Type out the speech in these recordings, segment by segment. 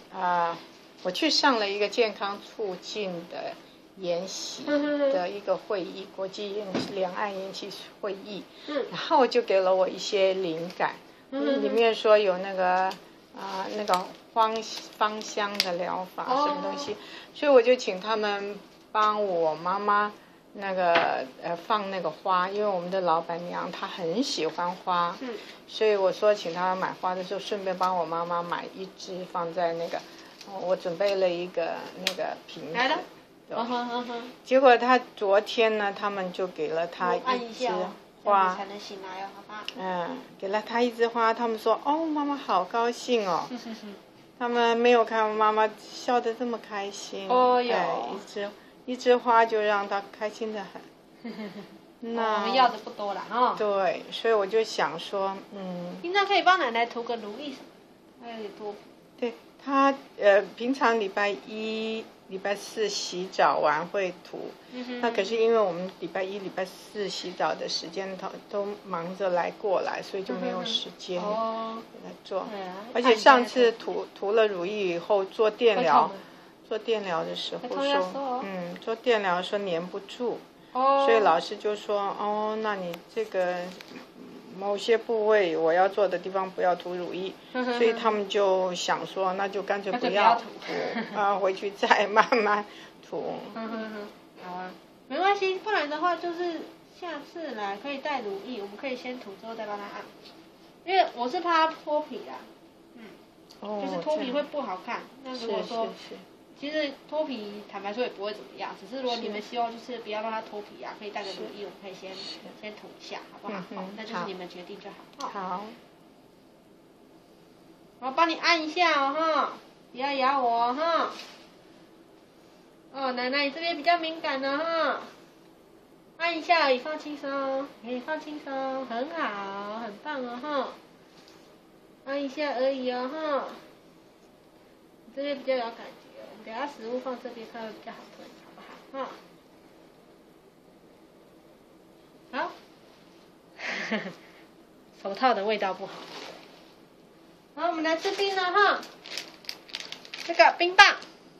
我去上了一个健康促进的研习的一个会议，国际两岸研习会议，然后就给了我一些灵感，里面说有那个芳香的疗法什么东西，所以我就请他们帮我妈妈那个放那个花，因为我们的老板娘她很喜欢花，所以我说请她买花的时候顺便帮我妈妈买一支放在那个，我准备了一个那个瓶子。结果他昨天呢，他们就给了他一支花， 才能醒来哦，好不好？ 给了他一支花，他们说哦，妈妈好高兴哦。他们没有看妈妈笑得这么开心。 哦哟， 一枝花就让他开心得很。 那我们要的不多了哈。 对，所以我就想说， 平常可以帮奶奶涂个乳液什么，还有多。 对他平常礼拜一、礼拜四洗澡完会涂，那可是因为我们礼拜一、礼拜四洗澡的时间都忙着过来，所以就没有时间给他做。而且上次涂了乳液以后做电疗的时候说，做电疗说粘不住，所以老师就说那你这个某些部位我要做的地方不要涂乳液，所以他们就想说那就干脆不要涂回去再慢慢涂。 好啊，没关系，不然的话就是下次来可以带乳液，我们可以先涂之后再帮他按，因为我是怕他脱皮啦，就是脱皮会不好看。那如果说其实脱皮坦白说也不会怎么样，只是如果你们希望就是不要让它脱皮可以带个乳液，我们可以先涂一下，好不好？那就是你们决定就好。 好， 我帮你按一下哈，不要咬我哈。奶奶你这边比较敏感的哈，按一下而已，放轻松，放轻松，很好，很棒哈。按一下而已哈，这边比较有感觉。等下食物放这边，它会比较好吞，好不好？好。手套的味道不好。好，我们来吃冰了哈。这个冰棒，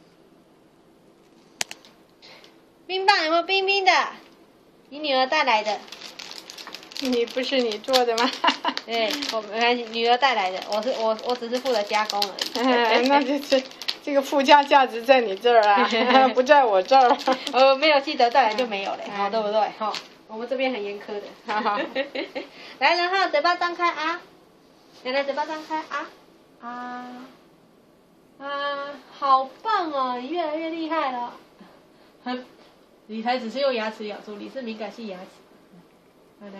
冰棒有没有冰冰的？你女儿带来的。 你不是你做的吗？ 对，我没关系，女儿带来的，我只是负责加工而已。 那就是这个附加价值在你这儿啊，不在我这儿。 没有记得带来就没有了，对不对？我们这边很严苛的。来，然后嘴巴张开啊，奶奶嘴巴张开啊，好棒哦，你越来越厉害了。你才只是用牙齿咬住，你是敏感性牙齿。来。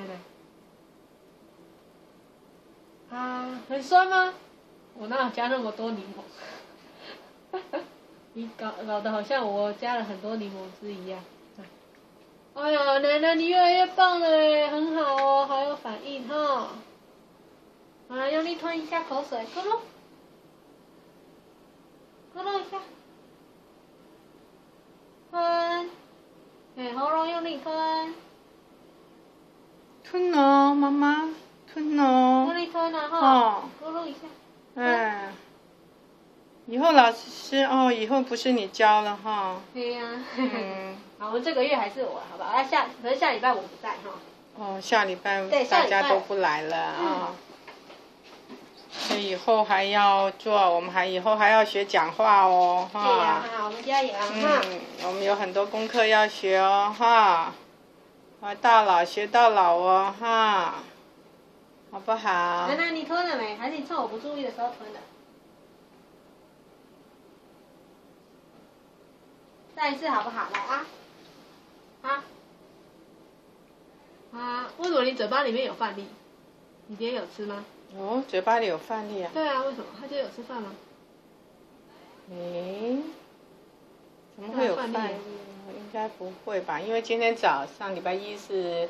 很酸吗？我哪有加那么多柠檬？你搞得好像我加了很多柠檬汁一样。哎呀，奶奶你越来越棒了耶，很好哦，好有反应哈。好了，用力吞一下口水，咕噜，咕噜一下，吞，喉咙用力吞。 吞哦，妈妈，吞哦。 用力吞啊哈，咕噜一下。 以后老师以后不是你教了哈。 对呀。好，我们这个月还是我，好吧？可是下礼拜我不在哈。 下礼拜大家都不来了啊。所以以后还要做，我们以后还要学讲话哦，哈。 对呀，我们加油哈。 我们有很多功课要学哦，哈。到老学到老哦，哈。好不好？ 奶奶，你吞了没？还是你趁我不注意的时候吞的？再一次好不好？来为什么你嘴巴里面有饭粒？你今天有吃吗？ 嘴巴里有饭粒啊？ 对啊，为什么？他今天有吃饭吗？ 怎么会有饭粒？应该不会吧？因为今天早上礼拜一是，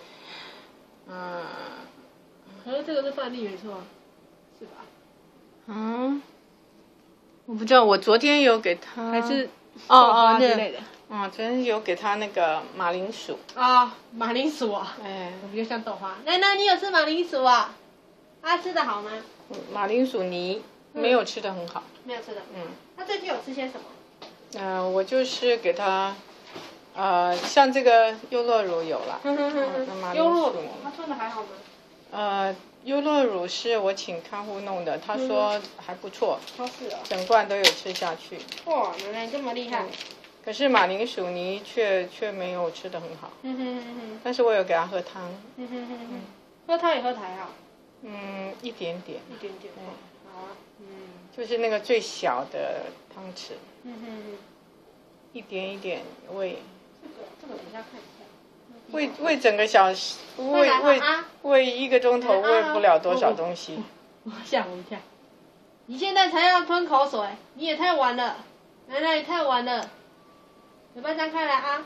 可是这个是饭粒没错啊，是吧？ 我不知道，我昨天有给他。 还是之类的。 昨天有给他那个马铃薯。 马铃薯啊。我比较像豆花。奶奶，你有吃马铃薯啊？吃的好吗？ 马铃薯泥没有吃的很好。 没有吃的。他最近有吃些什么？ 我就是给他，像这个优酪乳有了， 优酪乳，他吞的还好吗？ 优酪乳是我请看护弄的，他说还不错，整罐都有吃下去。 哇，原来这么厉害！ 可是马铃薯泥却没有吃得很好。但是我有给他喝汤。 喝汤也喝还好。 一点点。 一点点。好啊。 就是那个最小的汤匙。一点一点喂。 这个等一下看一下。 喂整个小时，喂1个钟头，喂不了多少东西。 吓我一跳！你现在才要吞口水，你也太晚了，奶奶也太晚了。嘴巴张开来啊！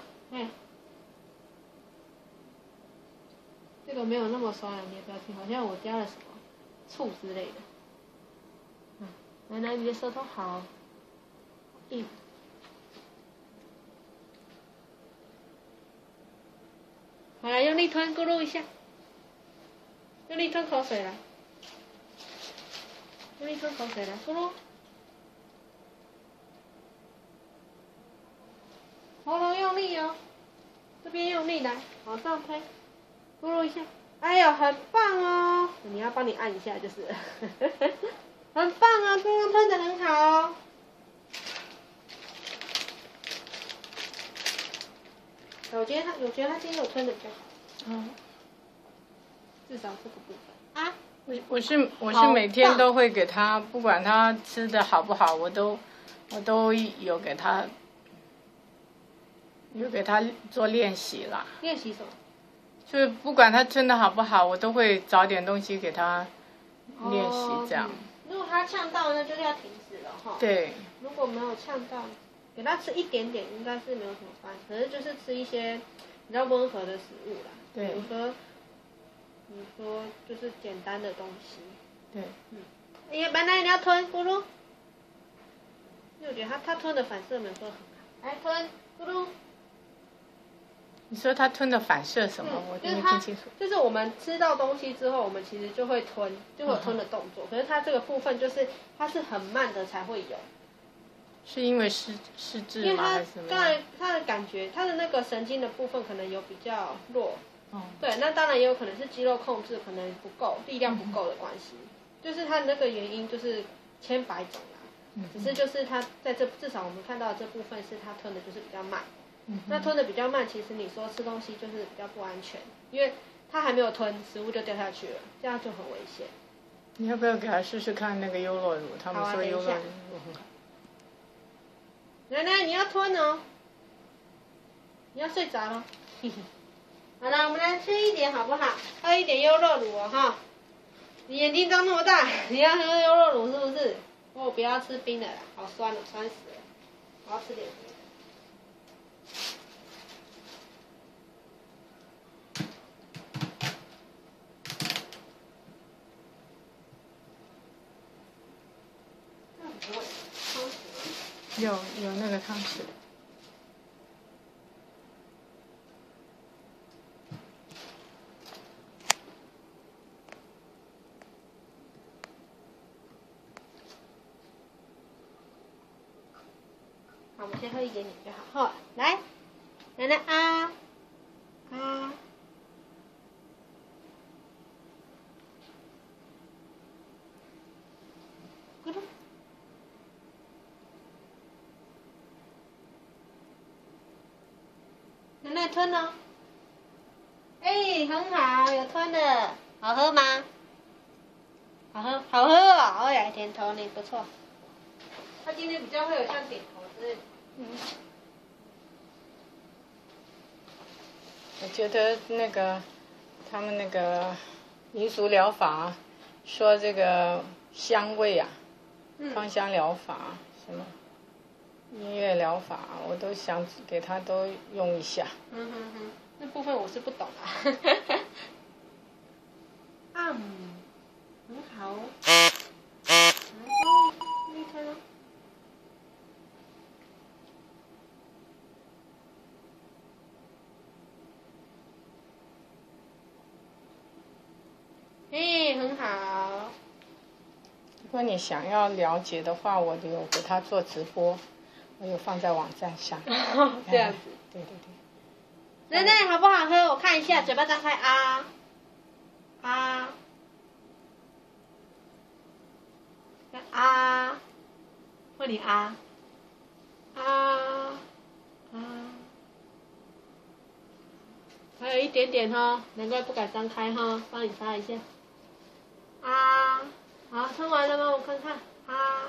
这个没有那么酸了，你也不要听，好像我加了什么醋之类的。奶奶，你的舌头好硬。好了，用力吞，咕噜一下，用力吞口水来，用力吞口水来，咕噜，喉咙用力哦，这边用力来，往上推，咕噜一下，哎呦，很棒哦！你要帮你按一下就是，很棒啊，刚刚吞得很好哦。我觉得他今天有吞的比较好。至少这个部分啊。 我是每天都会给他，不管他吃的好不好，我都有给他做练习啦。 练习什么？ 就是不管他吞的好不好，我都会找点东西给他练习这样。 如果他呛到，那就是要停止了哈。对。如果没有呛到，给他吃一点点，应该是没有什么关系。可是就是吃一些比较温和的食物啦，比如说就是简单的东西。对。哎呀，奶奶你要吞，咕噜。因为我觉得他吞的反射没有说很好。来吞，咕噜。 你说他吞的反射什么？我没听清楚。 就是我们吃到东西之后，我们其实就会吞，就会有吞的动作。可是他这个部分就是它是很慢的才会有。 是因为失智吗？还是什么？ 当然，他的感觉，他的那个神经的部分可能有比较弱。对，那当然也有可能是肌肉控制可能不够，力量不够的关系。就是他的那个原因就是千百种啦。只是就是他在至少我们看到的这部分是他吞的就是比较慢。那吞的比较慢，其实你说吃东西就是比较不安全，因为他还没有吞，食物就掉下去了，这样就很危险。 你要不要给他试试看那个优酪乳？他们说优酪乳很好。 奶奶，你要吞哦，你要睡着了。好了，我们来吃一点好不好？喝一点优酪乳哦哈。你眼睛张那么大，你要喝优酪乳是不是？我不要吃冰的啦，好酸了，酸死了。我要吃点冰的。 有那个汤匙。 好，我们先喝一点点就好。好，来，奶奶啊。咕噜。奶奶吞了。很好，有吞的，好喝吗？好喝哦，哎呀，点头你不错。他今天比较会有像点头之类的。 我觉得他们那个民俗疗法说这个香味啊，芳香疗法什么音乐疗法，我都想给他都用一下。 那部分我是不懂啊。很好。你看咯。很好。 果你想要了解的话，我有给他做直播，我有放在网站上。 这样子。 对对对。 奶奶好不好喝？我看一下，嘴巴张开啊啊啊！问你啊啊啊！还有一点点哈，难怪不敢张开哈，帮你擦一下。啊，好，吞完了吗？我看看啊。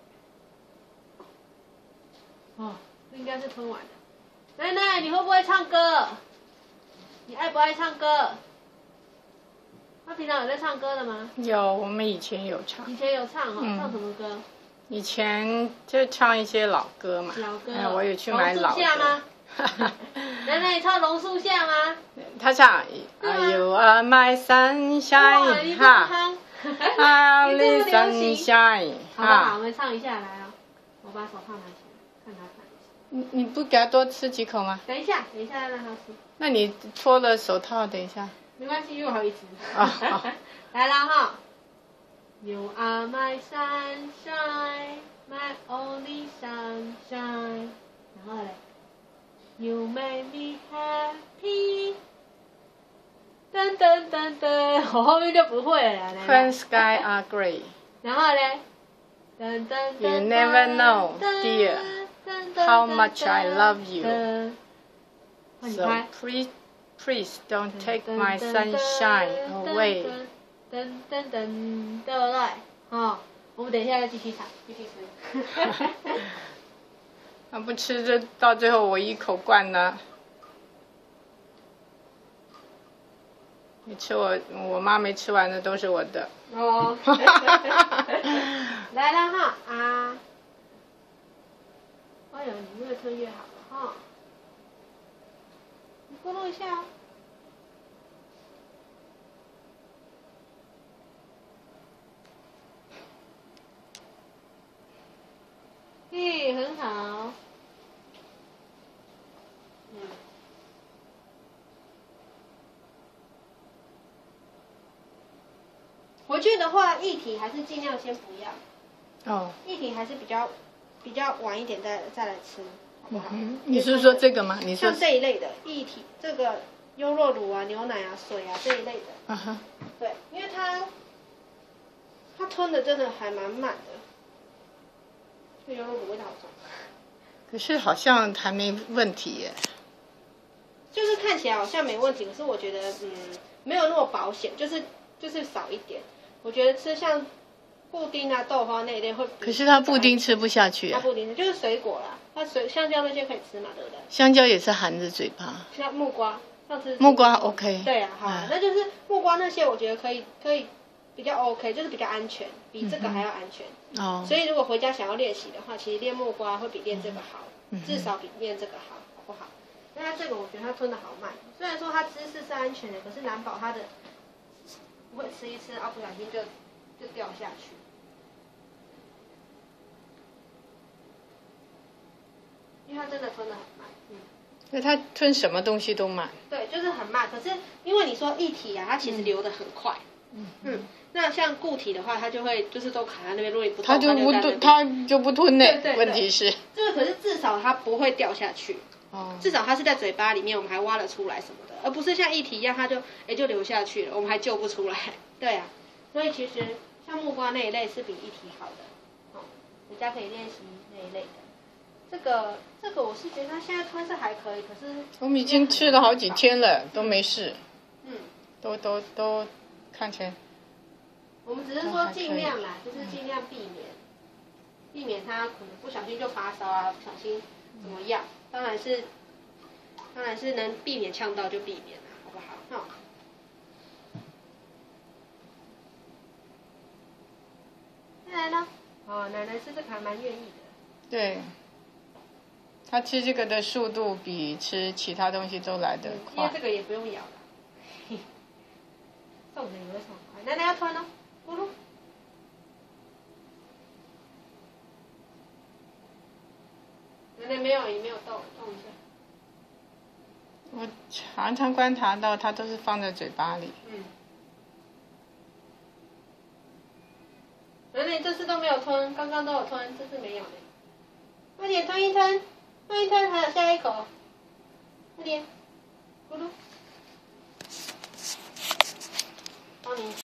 哦，应该是吞完了。奶奶，你会不会唱歌？你爱不爱唱歌？他平常有在唱歌的吗？ 有，我们以前有唱。 以前有唱哈，唱什么歌？ 以前就唱一些老歌嘛。 老歌。 我有去买老歌。 榕树下吗？奶奶，你唱榕树下吗？ 他唱 You are my sunshine 哈。 你这么流行。好不好？我们唱一下来啊！我把手套拿起来，看他唱。 你不给他多吃几口吗？ 等一下让他吃。 那你脱了手套，等一下。 没关系，因为我还有一只。来了哈。You are my sunshine, my only sunshine。然后嘞 ，You make me happy。噔噔噔噔，我后面就不会了。 When sky are grey。 然后嘞，噔噔噔。 You never know, dear, how much I love you. So please don't take my sunshine away. 噔噔噔，对不对？ 哦，我们等一下再继续唱，继续吃。 那不吃，就到最后我一口灌了。你吃我妈没吃完的都是我的。 哦。来了哈啊！哎呦，你越吞越好了哈。你咕噜一下。很好。回去的话，液体还是尽量先不要。 哦。 液体还是比较晚一点再来吃，好不好？ 你是说这个吗？你说像这一类的液体，这个优酪乳啊、牛奶啊、水啊这一类的。 啊哈。 对，因为它吞的真的还蛮慢的。这优酪乳味道好重。 可是好像还没问题耶。 就是看起来好像没问题，可是我觉得没有那么保险，就是少一点。我觉得吃像布丁啊、豆花那一类会。 可是它布丁吃不下去啊。 它布丁就是水果啦，它香蕉那些可以吃嘛，对不对？ 香蕉也是含着嘴巴。 像木瓜，上次。 木瓜 OK。 对啊，好啊，那就是木瓜那些，我觉得可以比较 OK， 就是比较安全，比这个还要安全。哦。所以如果回家想要练习的话，其实练木瓜会比练这个好，至少比练这个好，好不好？那它这个我觉得它吞的好慢，虽然说它姿势是安全的，可是难保它的不会吃一吃啊，不小心就掉下去。因为它真的吞的很慢， 因为它吞什么东西都慢。 对，就是很慢。可是因为你说液体啊，它其实流的很快。那像固体的话，它就会就是都卡在那边，如果你不动，它就不吞呢。 对。 问题是这个可是至少它不会掉下去。哦。至少它是在嘴巴里面，我们还挖得出来什么的，而不是像液体一样，它就流下去了，我们还救不出来。对啊。所以其实像木瓜那一类是比液体好的。人家可以练习那一类的。这个我是觉得它现在吞是还可以，可是我们已经吃了好几天了，都没事。都看起来。 我们只是说尽量啦，就是尽量避免它可能不小心就发烧啊，不小心怎么样？当然是能避免呛到就避免啦，好不好？再来呢？奶奶吃这个还蛮愿意的。 对。他吃这个的速度比吃其他东西都来得快。 因为这个也不用咬了。送的也会送快。奶奶要吞哦，咕噜。奶奶没有动一下。 我常常观察到，它都是放在嘴巴里。 奶奶这是吞，刚刚都有吞，这次没有呢。快点吞一吞，吞一吞，还有下一口，快点，咕噜。